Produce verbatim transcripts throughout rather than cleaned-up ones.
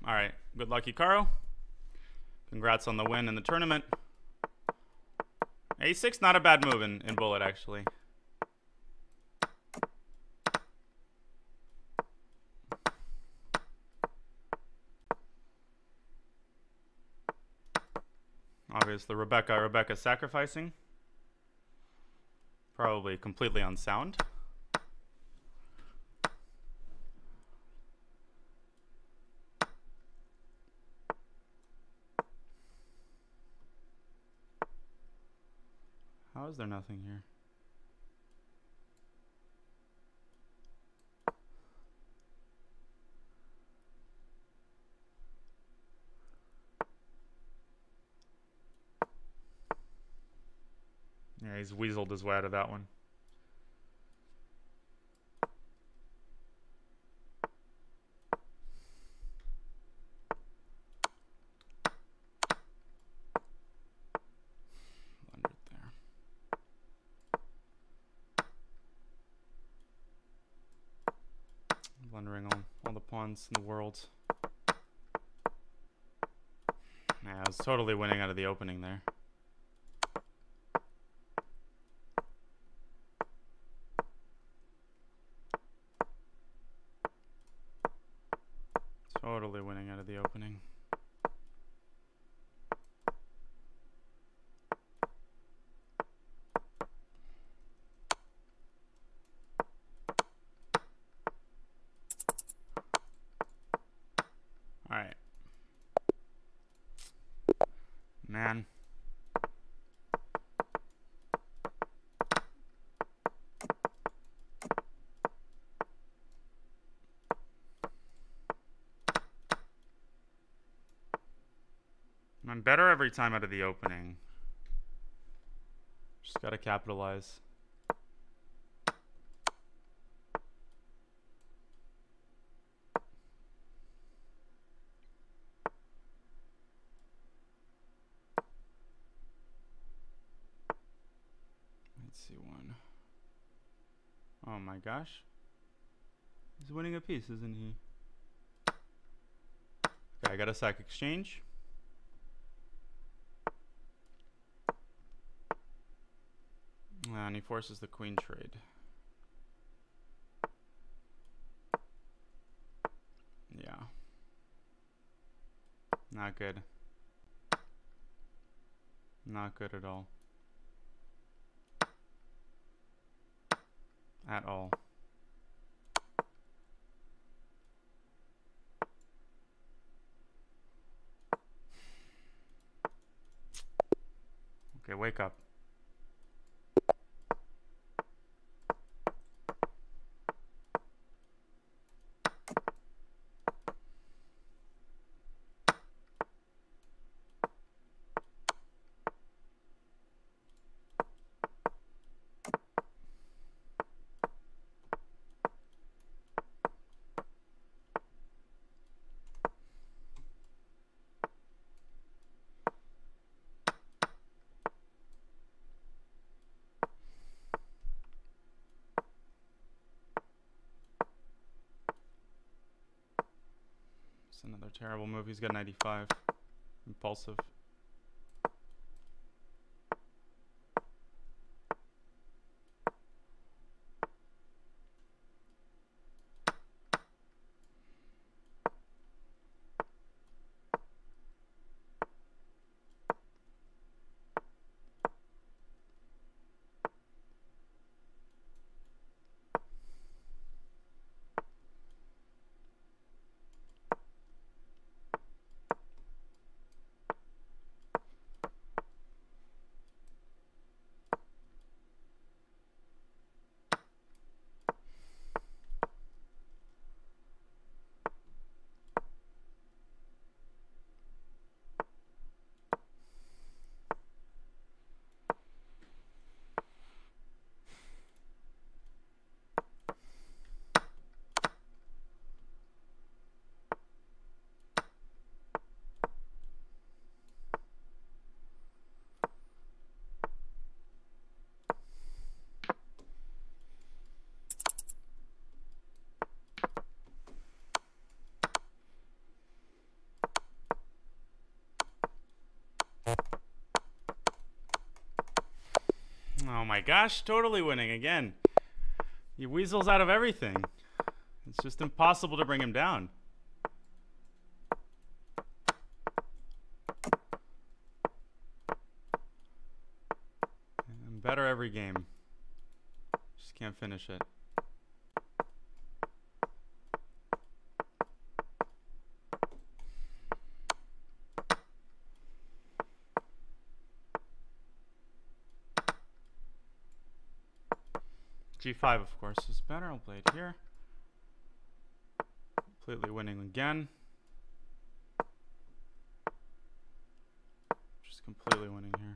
All right. Good luck, Hikaru. Congrats on the win in the tournament. A six, not a bad move in, in bullet, actually. Obviously, Rebecca, Rebecca sacrificing. Probably completely unsound. How is there nothing here? Yeah, he's weaseled his way out of that one. Blundered there. Blundering all, all the pawns in the world. Yeah, I was totally winning out of the opening there. Totally winning out of the opening. All right. Man. I'm better every time out of the opening. Just gotta capitalize. Let's see one. Oh my gosh. He's winning a piece, isn't he? Okay, I got a sack exchange. And he forces the queen trade. Yeah. Not good. Not good at all. At all. Okay, wake up. Another terrible move. He's got ninety-five. Impulsive. Oh my gosh, totally winning again. He weasels out of everything. It's just impossible to bring him down. I'm better every game. Just can't finish it. G five, of course, is better. I'll play it here. Completely winning again. Just completely winning here.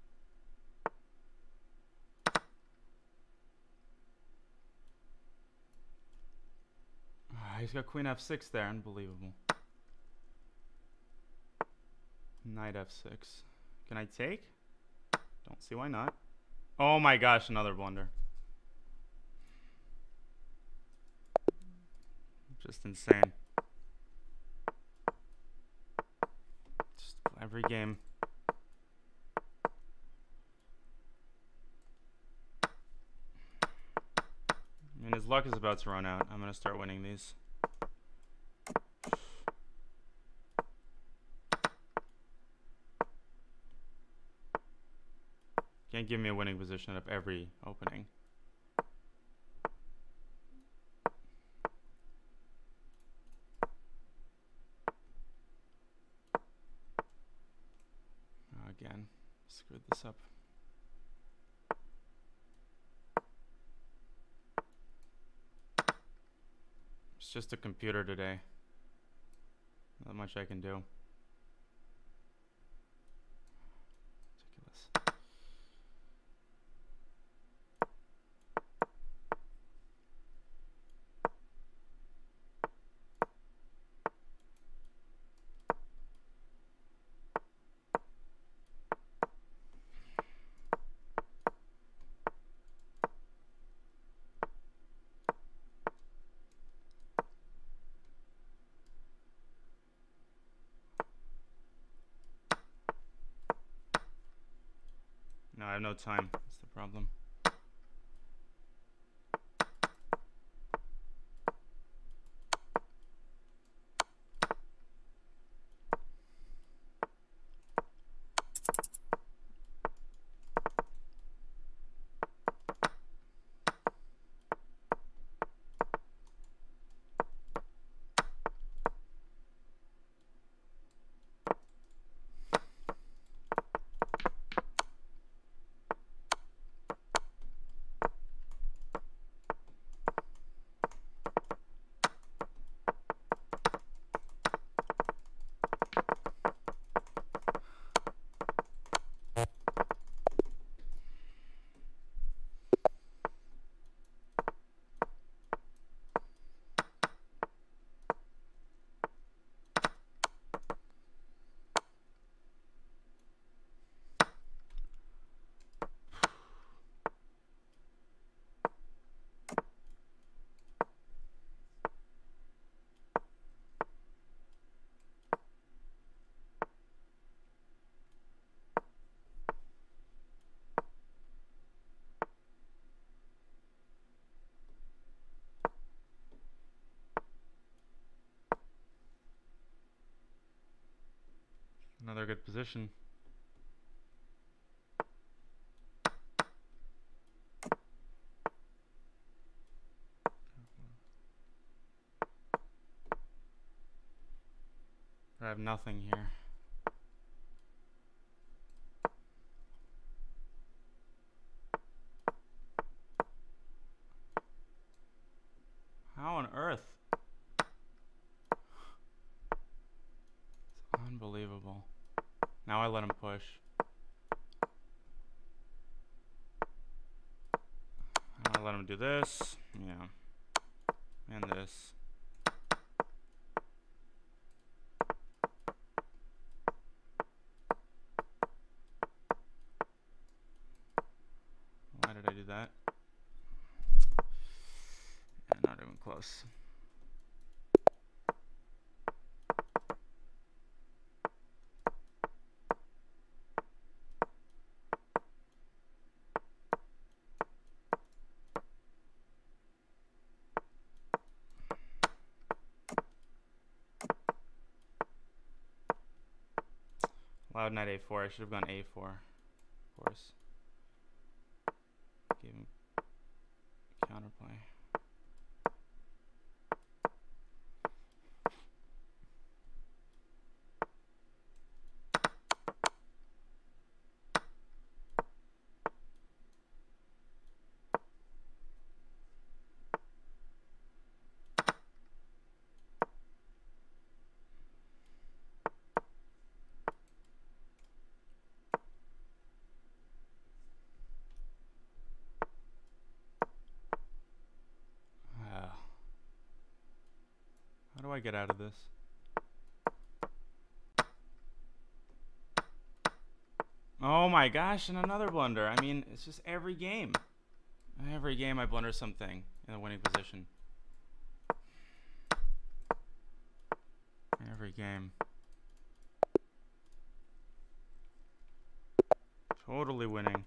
Ah, he's got queen f six there. Unbelievable. Knight f six. Can I take? Don't see why not. Oh my gosh, another blunder. Just insane. Just every game. I mean, his luck is about to run out. I'm going to start winning these. Can't give me a winning position at every opening. Again, screwed this up. It's just a computer today. Not much I can do. Ridiculous. No, I have no time. That's the problem. Another good position. I have nothing here. How on earth? It's unbelievable. Now I let him push. I let him do this. Yeah. And this. Why did I do that? Yeah, not even close. Cloud knight a four. I should have gone a four. Of course. Gave him counterplay. How do I get out of this? Oh my gosh, and another blunder. I mean, it's just every game. Every game I blunder something in a winning position. Every game. Totally winning.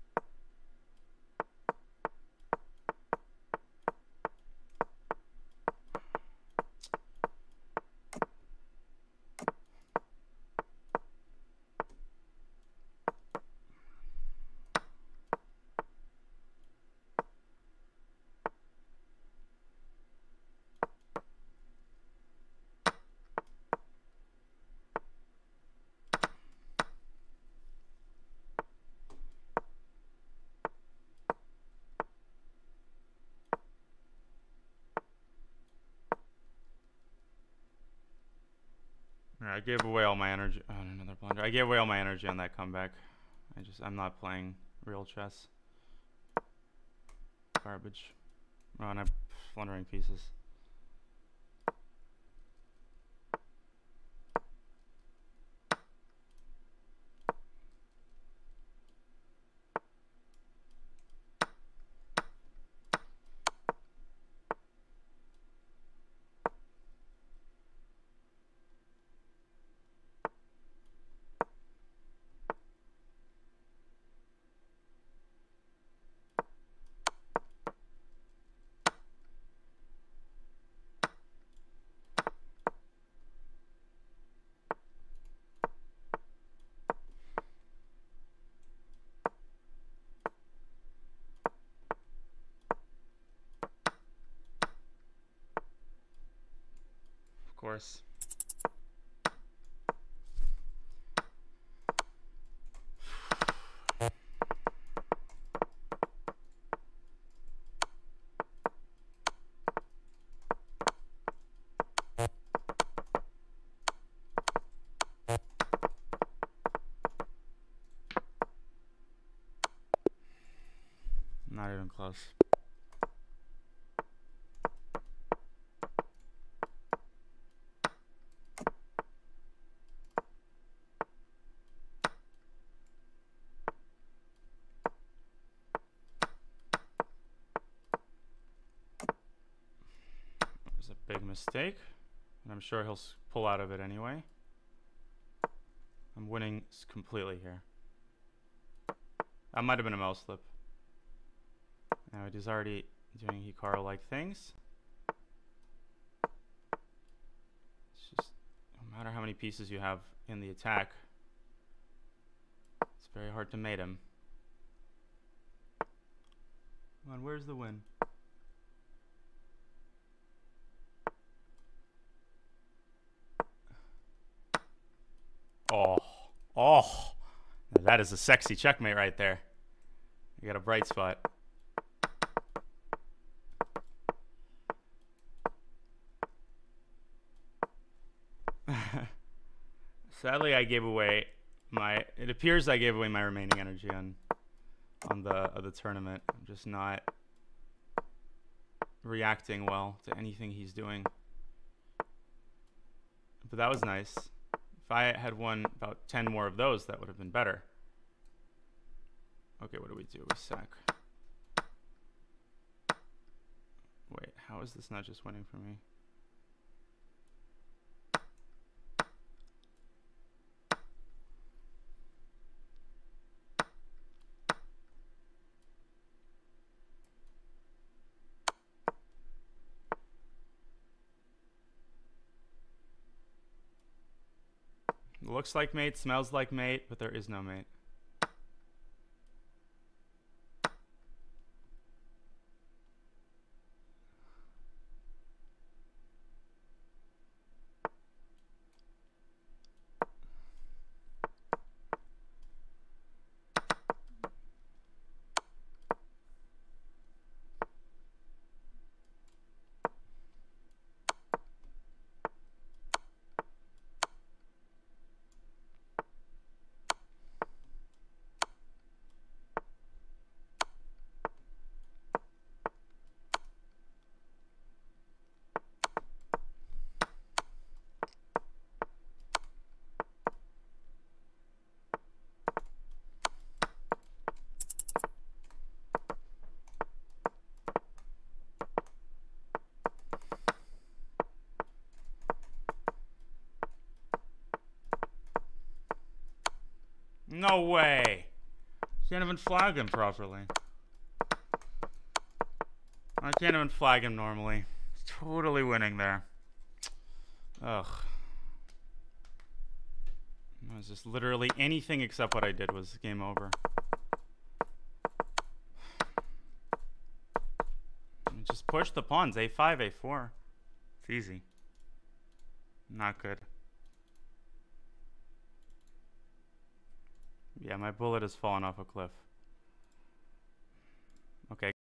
I gave away all my energy. Oh, another blunder. I gave away all my energy on that comeback. I just, I'm not playing real chess. Garbage. Oh, and I'm blundering pieces. Of course. Not even close. Big mistake, and I'm sure he'll pull out of it anyway. I'm winning completely here. That might have been a mouse slip. Now it is already doing Hikaru-like things. It's just, no matter how many pieces you have in the attack, it's very hard to mate him. Come on, where's the win? Oh, oh, now that is a sexy checkmate right there. You got a bright spot. Sadly, I gave away my, it appears I gave away my remaining energy on on the, uh, the tournament. I'm just not reacting well to anything he's doing. But that was nice. If I had won about ten more of those, that would have been better. Okay, what do we do? We sack. Wait, how is this not just winning for me? Looks like mate, smells like mate, but there is no mate. No way. Can't even flag him properly. I can't even flag him normally. Totally winning there. Ugh. It was just literally anything except what I did was game over. Just push the pawns. a five, a four. It's easy. Not good. Yeah, my bullet has fallen off a cliff. Okay.